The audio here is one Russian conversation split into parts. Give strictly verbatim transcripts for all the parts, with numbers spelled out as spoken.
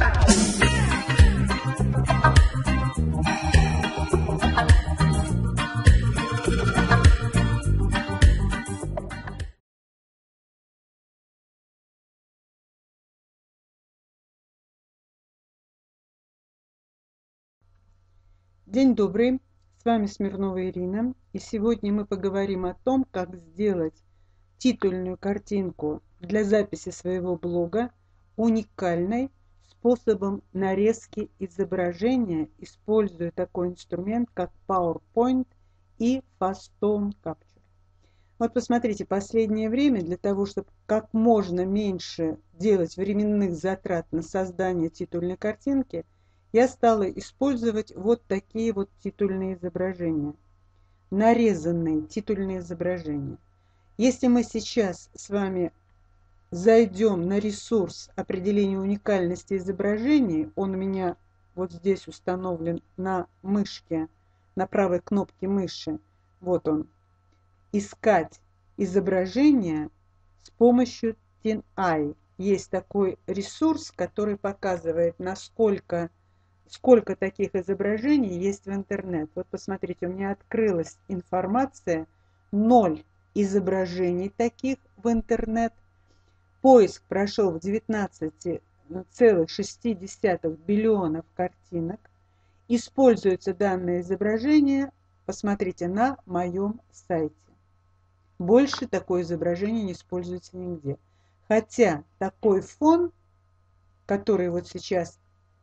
День добрый, с вами Смирнова Ирина, и сегодня мы поговорим о том, как сделать титульную картинку для записи своего блога уникальной способом нарезки изображения, используя такой инструмент, как PowerPoint и Fastone Capture. Вот посмотрите, последнее время для того, чтобы как можно меньше делать временных затрат на создание титульной картинки, я стала использовать вот такие вот титульные изображения, нарезанные титульные изображения. Если мы сейчас с вами зайдем на ресурс определения уникальности изображений, он у меня вот здесь установлен на мышке, на правой кнопке мыши, вот он, искать изображения с помощью TinEye. Есть такой ресурс, который показывает, насколько сколько таких изображений есть в интернет. Вот посмотрите, у меня открылась информация, ноль изображений таких в интернет. Поиск прошел в девятнадцать целых шесть десятых биллионов картинок. Используются данные изображения, посмотрите, на моем сайте. Больше такое изображение не используется нигде. Хотя такой фон, который вот сейчас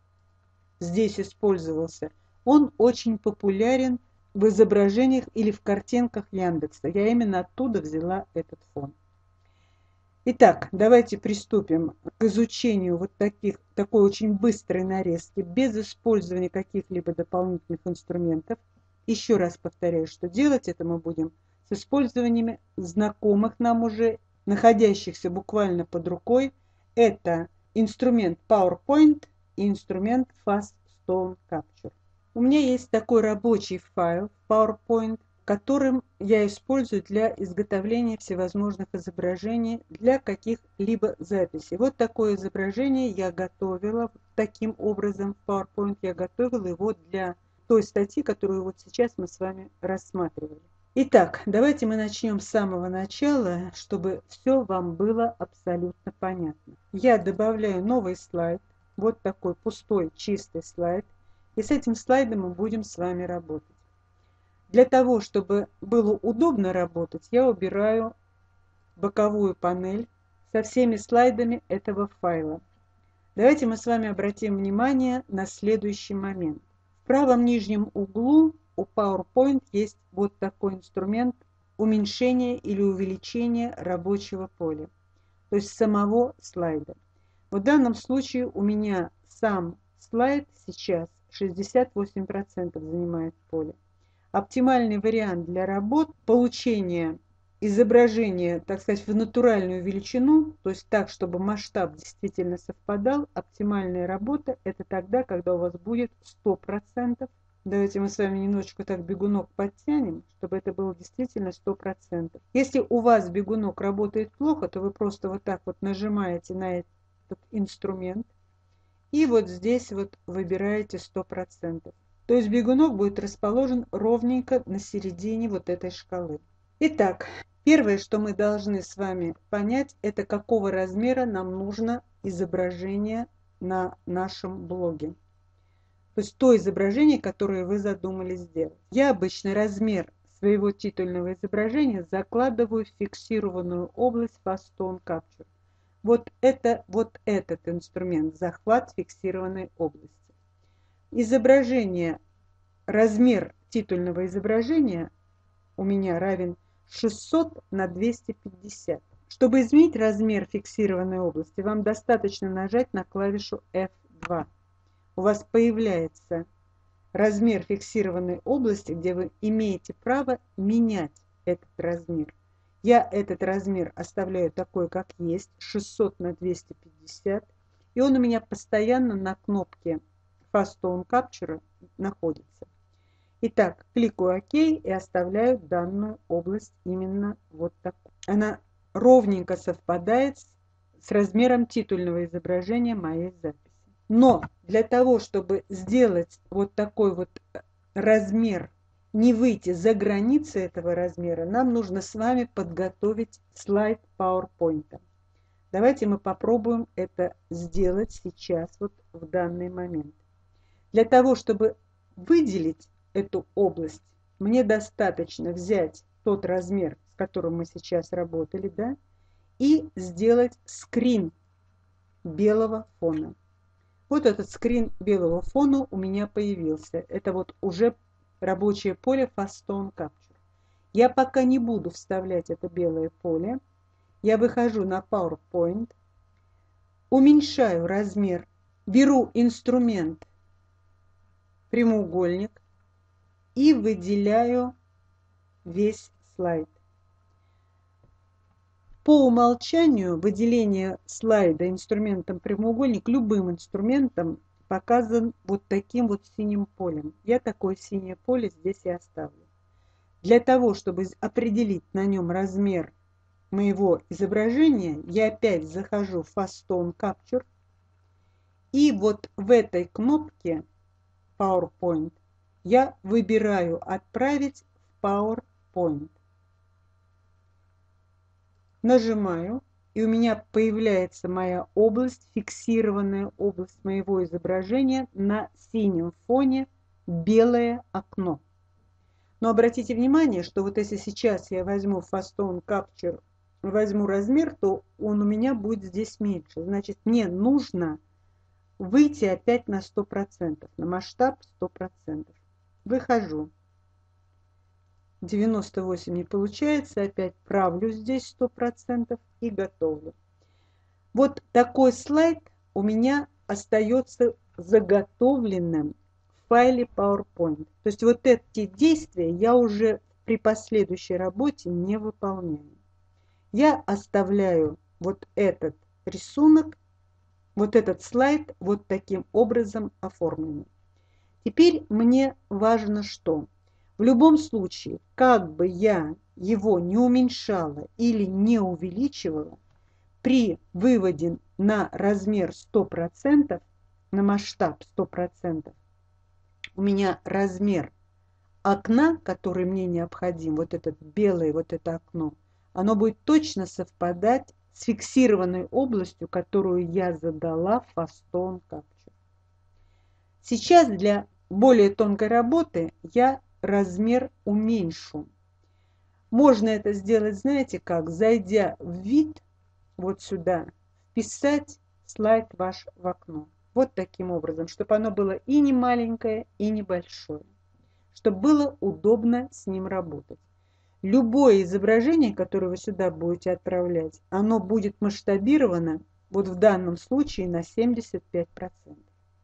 здесь использовался, он очень популярен в изображениях или в картинках Яндекса. Я именно оттуда взяла этот фон. Итак, давайте приступим к изучению вот таких, такой очень быстрой нарезки, без использования каких-либо дополнительных инструментов. Еще раз повторяю, что делать это мы будем с использованием знакомых нам уже, находящихся буквально под рукой. Это инструмент PowerPoint и инструмент Fastone Capture. У меня есть такой рабочий файл PowerPoint, которым я использую для изготовления всевозможных изображений для каких-либо записей. Вот такое изображение я готовила таким образом в PowerPoint. Я готовила его для той статьи, которую вот сейчас мы с вами рассматривали. Итак, давайте мы начнем с самого начала, чтобы все вам было абсолютно понятно. Я добавляю новый слайд. Вот такой пустой, чистый слайд. И с этим слайдом мы будем с вами работать. Для того, чтобы было удобно работать, я убираю боковую панель со всеми слайдами этого файла. Давайте мы с вами обратим внимание на следующий момент. В правом нижнем углу у PowerPoint есть вот такой инструмент уменьшения или увеличения рабочего поля, то есть самого слайда. В данном случае у меня сам слайд сейчас шестьдесят восемь процентов занимает поле. Оптимальный вариант для работ получения изображения, так сказать, в натуральную величину, то есть так, чтобы масштаб действительно совпадал. Оптимальная работа – это тогда, когда у вас будет сто процентов. Давайте мы с вами немножечко так бегунок подтянем, чтобы это было действительно сто процентов. Если у вас бегунок работает плохо, то вы просто вот так вот нажимаете на этот инструмент и вот здесь вот выбираете сто процентов. То есть бегунок будет расположен ровненько на середине вот этой шкалы. Итак, первое, что мы должны с вами понять, это какого размера нам нужно изображение на нашем блоге. То есть то изображение, которое вы задумались сделать. Я обычно размер своего титульного изображения закладываю в фиксированную область Fastone Capture. Вот это вот этот инструмент, захват фиксированной области. Изображение, размер титульного изображения у меня равен шестьсот на двести пятьдесят. Чтобы изменить размер фиксированной области, вам достаточно нажать на клавишу эф два. У вас появляется размер фиксированной области, где вы имеете право менять этот размер. Я этот размер оставляю такой, как есть, шестьсот на двести пятьдесят, и он у меня постоянно на кнопке Fastone Capture находится. Итак, кликаю ОК и оставляю данную область именно вот такой. Она ровненько совпадает с размером титульного изображения моей записи. Но для того, чтобы сделать вот такой вот размер, не выйти за границы этого размера, нам нужно с вами подготовить слайд PowerPoint. Давайте мы попробуем это сделать сейчас, вот в данный момент. Для того, чтобы выделить эту область, мне достаточно взять тот размер, с которым мы сейчас работали, да, и сделать скрин белого фона. Вот этот скрин белого фона у меня появился. Это вот уже рабочее поле Fastone Capture. Я пока не буду вставлять это белое поле. Я выхожу на PowerPoint, уменьшаю размер, беру инструмент прямоугольник и выделяю весь слайд. По умолчанию выделение слайда инструментом прямоугольник любым инструментом показан вот таким вот синим полем. Я такое синее поле здесь и оставлю. Для того, чтобы определить на нем размер моего изображения, я опять захожу в Fastone Capture и вот в этой кнопке PowerPoint я выбираю «Отправить в PowerPoint». Нажимаю, и у меня появляется моя область, фиксированная область моего изображения на синем фоне, белое окно. Но обратите внимание, что вот если сейчас я возьму Fastone Capture, возьму размер, то он у меня будет здесь меньше. Значит, мне нужно выйти опять на сто процентов, на масштаб сто процентов. Выхожу. девяносто восемь не получается, опять правлю здесь сто процентов и готовлю. Вот такой слайд у меня остается заготовленным в файле PowerPoint. То есть вот эти действия я уже при последующей работе не выполняю. Я оставляю вот этот рисунок, вот этот слайд вот таким образом оформленный. Теперь мне важно что? В любом случае, как бы я его не уменьшала или не увеличивала, при выводе на размер сто процентов, на масштаб сто процентов, у меня размер окна, который мне необходим, вот этот белое, вот это окно, оно будет точно совпадать с фиксированной областью, которую я задала в Fastone Capture. Сейчас для более тонкой работы я размер уменьшу. Можно это сделать, знаете как, зайдя в вид, вот сюда, вписать слайд ваш в окно. Вот таким образом, чтобы оно было и не маленькое, и не большое. Чтобы было удобно с ним работать. Любое изображение, которое вы сюда будете отправлять, оно будет масштабировано, вот в данном случае, на семьдесят пять процентов.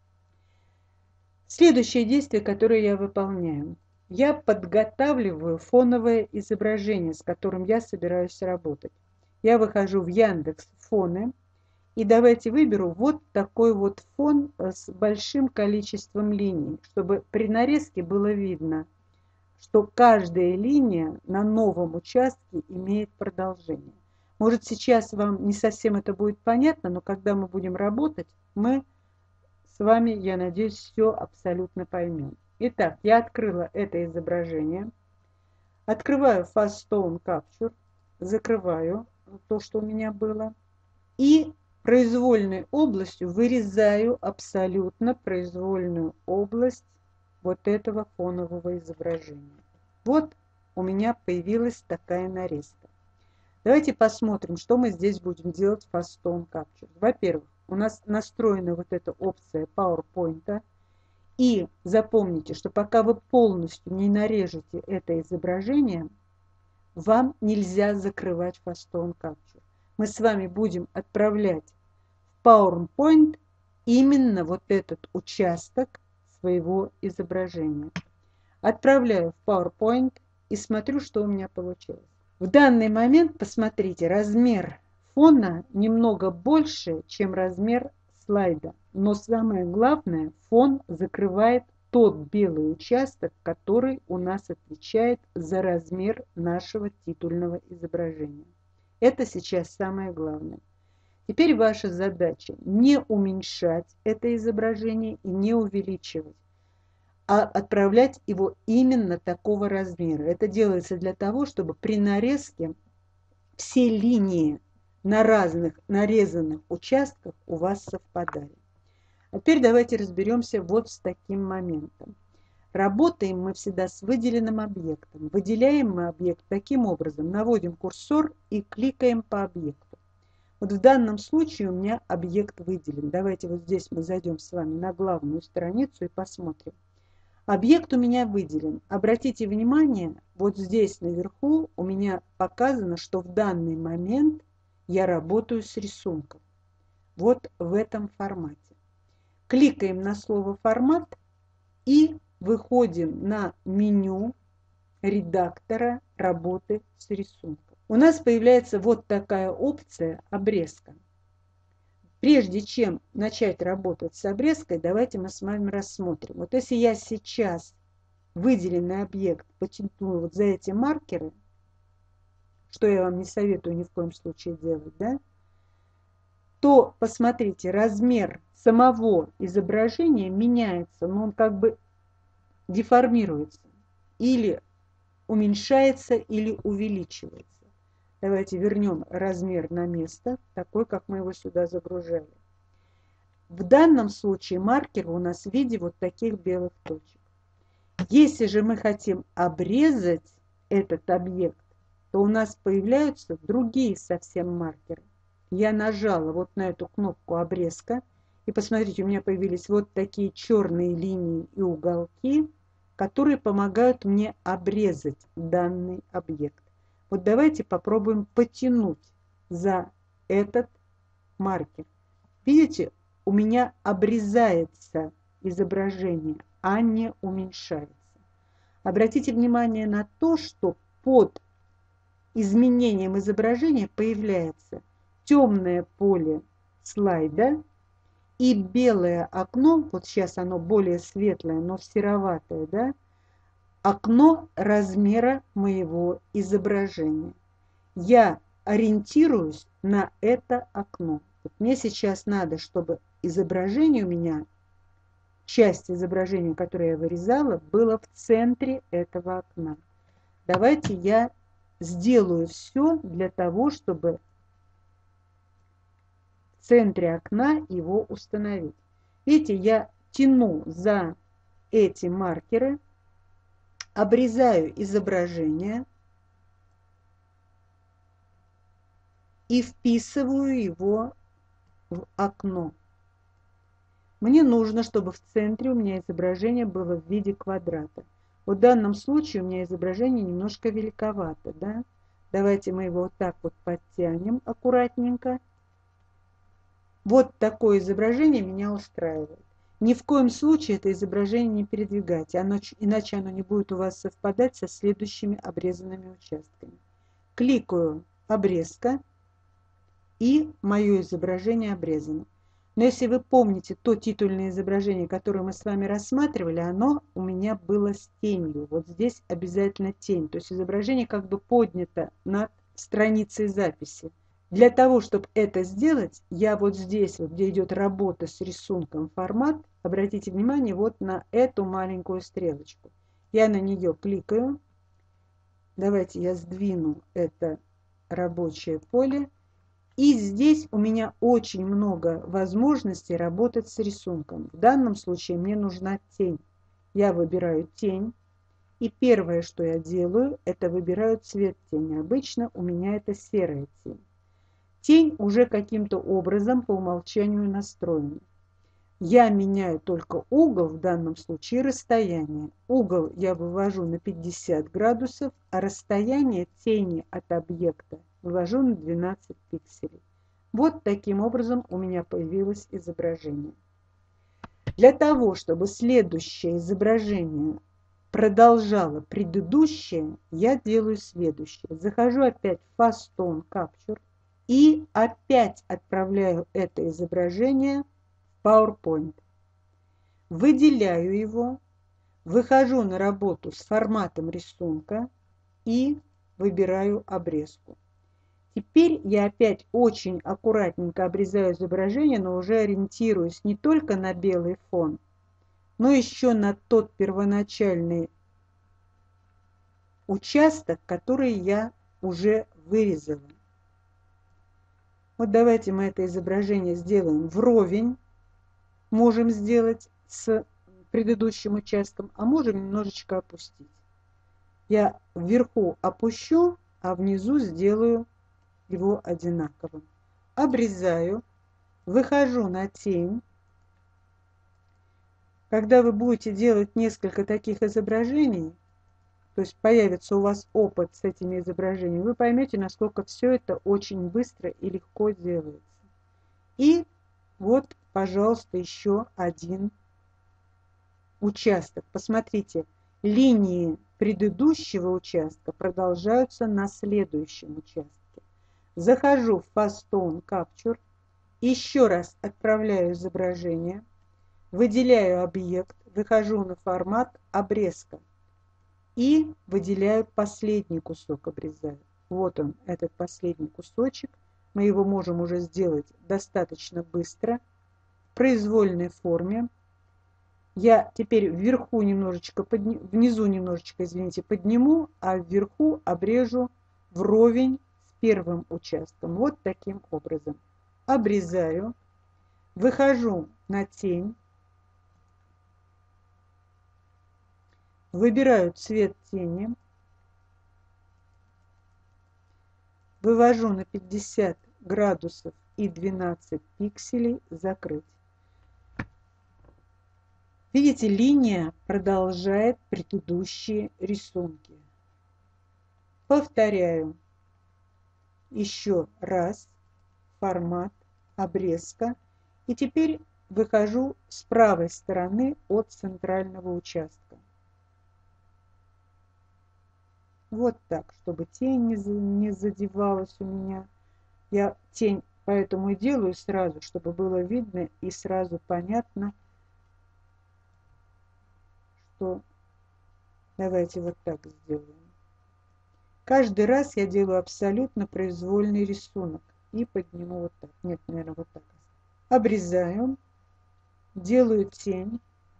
Следующее действие, которое я выполняю. Я подготавливаю фоновое изображение, с которым я собираюсь работать. Я выхожу в Яндекс Фоны и давайте выберу вот такой вот фон с большим количеством линий, чтобы при нарезке было видно, что каждая линия на новом участке имеет продолжение. Может, сейчас вам не совсем это будет понятно, но когда мы будем работать, мы с вами, я надеюсь, все абсолютно поймем. Итак, я открыла это изображение, открываю Fastone Capture, закрываю то, что у меня было, и произвольной областью вырезаю абсолютно произвольную область вот этого фонового изображения. Вот у меня появилась такая нарезка. Давайте посмотрим, что мы здесь будем делать в Fastone Capture. Во-первых, у нас настроена вот эта опция PowerPoint. И запомните, что пока вы полностью не нарежете это изображение, вам нельзя закрывать Fastone Capture. Мы с вами будем отправлять в PowerPoint именно вот этот участок своего изображения. Отправляю в PowerPoint и смотрю, что у меня получилось. В данный момент, посмотрите, размер фона немного больше, чем размер слайда. Но самое главное, фон закрывает тот белый участок, который у нас отвечает за размер нашего титульного изображения. Это сейчас самое главное. Теперь ваша задача не уменьшать это изображение и не увеличивать, а отправлять его именно такого размера. Это делается для того, чтобы при нарезке все линии на разных нарезанных участках у вас совпадали. А теперь давайте разберемся вот с таким моментом. Работаем мы всегда с выделенным объектом. Выделяем мы объект таким образом. Наводим курсор и кликаем по объекту. Вот в данном случае у меня объект выделен. Давайте вот здесь мы зайдем с вами на главную страницу и посмотрим. Объект у меня выделен. Обратите внимание, вот здесь наверху у меня показано, что в данный момент я работаю с рисунком. Вот в этом формате. Кликаем на слово «Формат» и выходим на меню редактора работы с рисунком. У нас появляется вот такая опция «Обрезка». Прежде чем начать работать с обрезкой, давайте мы с вами рассмотрим. Вот если я сейчас выделенный объект потяну вот за эти маркеры, что я вам не советую ни в коем случае делать, да, то посмотрите, размер самого изображения меняется, но он как бы деформируется, или уменьшается, или увеличивается. Давайте вернем размер на место, такой, как мы его сюда загружали. В данном случае маркер у нас в виде вот таких белых точек. Если же мы хотим обрезать этот объект, то у нас появляются другие совсем маркеры. Я нажала вот на эту кнопку «Обрезка», и посмотрите, у меня появились вот такие черные линии и уголки, которые помогают мне обрезать данный объект. Вот давайте попробуем потянуть за этот маркер. Видите, у меня обрезается изображение, а не уменьшается. Обратите внимание на то, что под изменением изображения появляется темное поле слайда и белое окно, вот сейчас оно более светлое, но сероватое, да, окно размера моего изображения. Я ориентируюсь на это окно. Вот мне сейчас надо, чтобы изображение у меня, часть изображения, которое я вырезала, было в центре этого окна. Давайте я сделаю все для того, чтобы в центре окна его установить. Видите, я тяну за эти маркеры, обрезаю изображение и вписываю его в окно. Мне нужно, чтобы в центре у меня изображение было в виде квадрата. В данном случае у меня изображение немножко великовато, да? Давайте мы его вот так вот подтянем аккуратненько. Вот такое изображение меня устраивает. Ни в коем случае это изображение не передвигайте, оно, иначе оно не будет у вас совпадать со следующими обрезанными участками. Кликаю «Обрезка», и мое изображение обрезано. Но если вы помните то титульное изображение, которое мы с вами рассматривали, оно у меня было с тенью. Вот здесь обязательно тень. То есть изображение как бы поднято над страницей записи. Для того, чтобы это сделать, я вот здесь, вот, где идет работа с рисунком формат, обратите внимание вот на эту маленькую стрелочку. Я на нее кликаю. Давайте я сдвину это рабочее поле. И здесь у меня очень много возможностей работать с рисунком. В данном случае мне нужна тень. Я выбираю тень. И первое, что я делаю, это выбираю цвет тени. Обычно у меня это серая тень. Тень уже каким-то образом по умолчанию настроена. Я меняю только угол, в данном случае расстояние. Угол я вывожу на пятьдесят градусов, а расстояние тени от объекта вывожу на двенадцать пикселей. Вот таким образом у меня появилось изображение. Для того, чтобы следующее изображение продолжало предыдущее, я делаю следующее. Захожу опять в Fast Tone Capture и опять отправляю это изображение в PowerPoint. Выделяю его, выхожу на работу с форматом рисунка и выбираю обрезку. Теперь я опять очень аккуратненько обрезаю изображение, но уже ориентируюсь не только на белый фон, но еще на тот первоначальный участок, который я уже вырезала. Вот давайте мы это изображение сделаем вровень. Можем сделать с предыдущим участком, а можем немножечко опустить. Я вверху опущу, а внизу сделаю его одинаковым. Обрезаю, выхожу на тень. Когда вы будете делать несколько таких изображений, то есть появится у вас опыт с этими изображениями, вы поймете, насколько все это очень быстро и легко делается. И вот, пожалуйста, еще один участок. Посмотрите, линии предыдущего участка продолжаются на следующем участке. Захожу в Fast Tone Capture, еще раз отправляю изображение, выделяю объект, выхожу на формат обрезка и выделяю последний кусок, обрезаю. Вот он, этот последний кусочек. Мы его можем уже сделать достаточно быстро, в произвольной форме. Я теперь вверху немножечко, подни... внизу немножечко, извините, подниму, а вверху обрежу вровень с первым участком. Вот таким образом. Обрезаю, выхожу на тень, выбираю цвет тени, вывожу на пятьдесят градусов и двенадцать пикселей, закрыть. Видите, линия продолжает предыдущие рисунки. Повторяю еще раз формат обрезка. И теперь выхожу с правой стороны от центрального участка. Вот так, чтобы тень не задевалась у меня. Я тень поэтому и делаю сразу, чтобы было видно и сразу понятно, что... Давайте вот так сделаем. Каждый раз я делаю абсолютно произвольный рисунок. И подниму вот так. Нет, наверное, вот так. Обрезаю. Делаю тень.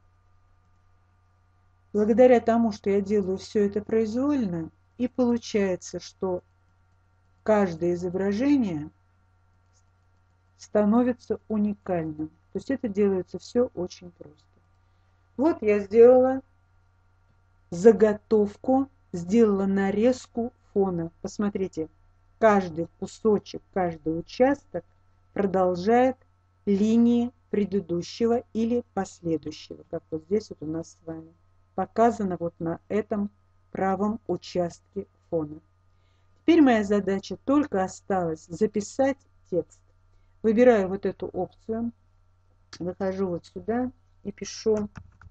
Благодаря тому, что я делаю все это произвольно, и получается, что каждое изображение становится уникальным. То есть это делается все очень просто. Вот я сделала заготовку, сделала нарезку фона. Посмотрите, каждый кусочек, каждый участок продолжает линии предыдущего или последующего, как вот здесь вот у нас с вами показано вот на этом правом участке фона. Теперь моя задача только осталось записать текст. Выбираю вот эту опцию, выхожу вот сюда и пишу.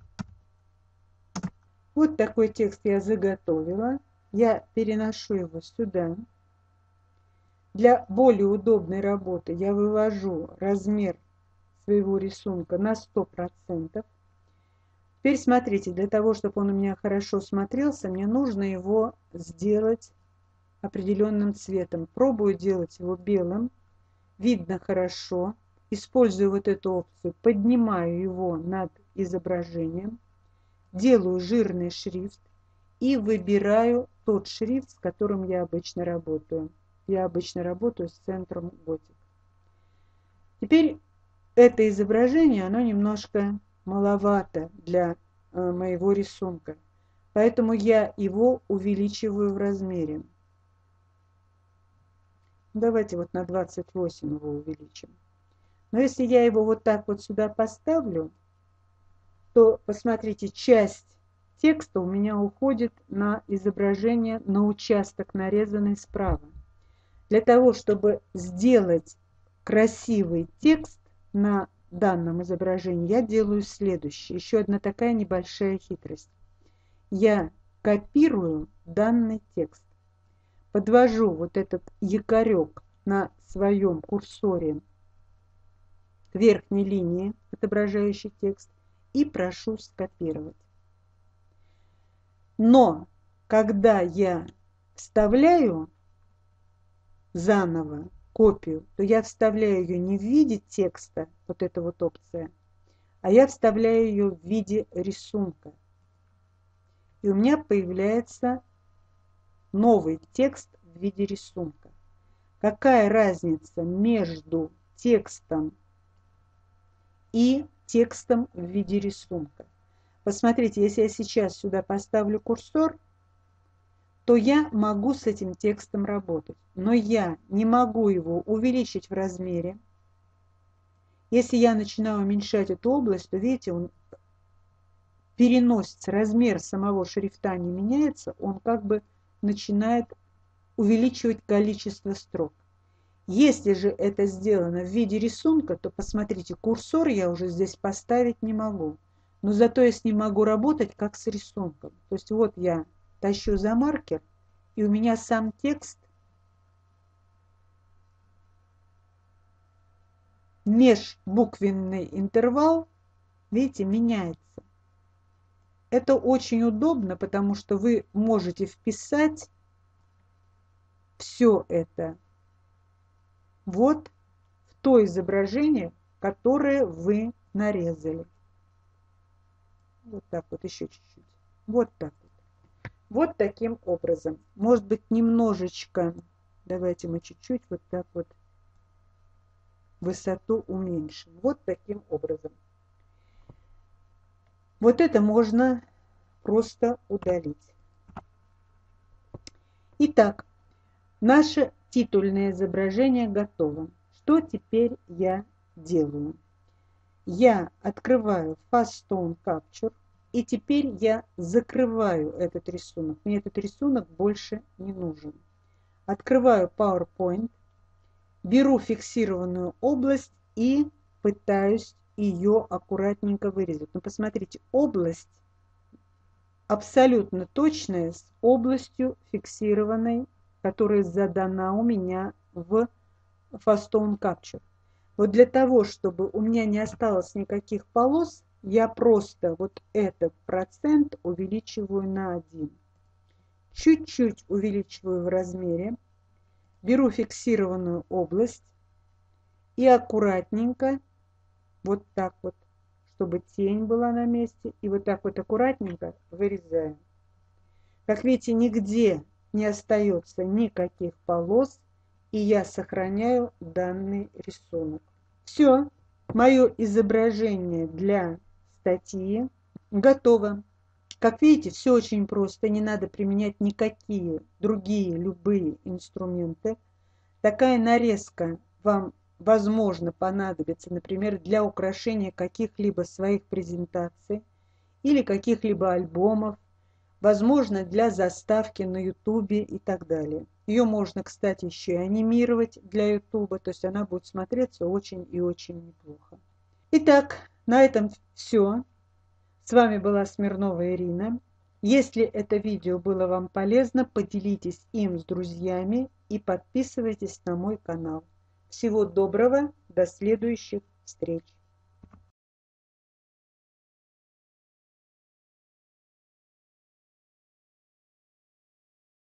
Вот такой текст я заготовила. Я переношу его сюда. Для более удобной работы я вывожу размер своего рисунка на сто процентов. Теперь смотрите, для того, чтобы он у меня хорошо смотрелся, мне нужно его сделать определенным цветом. Пробую делать его белым. Видно хорошо. Использую вот эту опцию, поднимаю его над изображением, делаю жирный шрифт и выбираю тот шрифт, с которым я обычно работаю. Я обычно работаю с центром Готик. Теперь это изображение, оно немножко маловато для э, моего рисунка, поэтому я его увеличиваю в размере. Давайте вот на двадцать восемь его увеличим. Но если я его вот так вот сюда поставлю, то посмотрите, часть текста у меня уходит на изображение, на участок, нарезанный справа. Для того, чтобы сделать красивый текст на данном изображении, я делаю следующее. Еще одна такая небольшая хитрость. Я копирую данный текст, подвожу вот этот якорек на своем курсоре к верхней линии, отображающей текст, и прошу скопировать. Но когда я вставляю заново копию, то я вставляю ее не в виде текста, вот эта вот опция, а я вставляю ее в виде рисунка. И у меня появляется новый текст в виде рисунка. Какая разница между текстом и текстом в виде рисунка? Посмотрите, если я сейчас сюда поставлю курсор, то я могу с этим текстом работать, но я не могу его увеличить в размере. Если я начинаю уменьшать эту область, то видите, он переносится, размер самого шрифта не меняется, он как бы начинает увеличивать количество строк. Если же это сделано в виде рисунка, то посмотрите, курсор я уже здесь поставить не могу, но зато я с ним могу работать как с рисунком. То есть вот я тащу за маркер, и у меня сам текст межбуквенный интервал, видите, меняется. Это очень удобно, потому что вы можете вписать все это вот в то изображение, которое вы нарезали. Вот так вот, еще чуть-чуть. Вот так вот. Вот таким образом. Может быть, немножечко, давайте мы чуть-чуть вот так вот высоту уменьшим. Вот таким образом. Вот это можно просто удалить. Итак, наше титульное изображение готово. Что теперь я делаю? Я открываю Fast Stone Capture, и теперь я закрываю этот рисунок. Мне этот рисунок больше не нужен. Открываю PowerPoint, беру фиксированную область и пытаюсь ее аккуратненько вырезать. Но посмотрите, область абсолютно точная с областью фиксированной, которая задана у меня в Fast Stone Capture. Вот для того, чтобы у меня не осталось никаких полос, я просто вот этот процент увеличиваю на один. Чуть-чуть увеличиваю в размере. Беру фиксированную область и аккуратненько, вот так вот, чтобы тень была на месте, и вот так вот аккуратненько вырезаю. Как видите, нигде не остается никаких полос, и я сохраняю данный рисунок. Все, мое изображение для статьи готово. Как видите, все очень просто, не надо применять никакие другие любые инструменты. Такая нарезка вам, возможно, понадобится, например, для украшения каких-либо своих презентаций или каких-либо альбомов, возможно, для заставки на ютубе и так далее. Ее можно, кстати, еще и анимировать для ютуба, то есть она будет смотреться очень и очень неплохо. Итак, на этом все. С вами была Смирнова Ирина. Если это видео было вам полезно, поделитесь им с друзьями и подписывайтесь на мой канал. Всего доброго, до следующих встреч!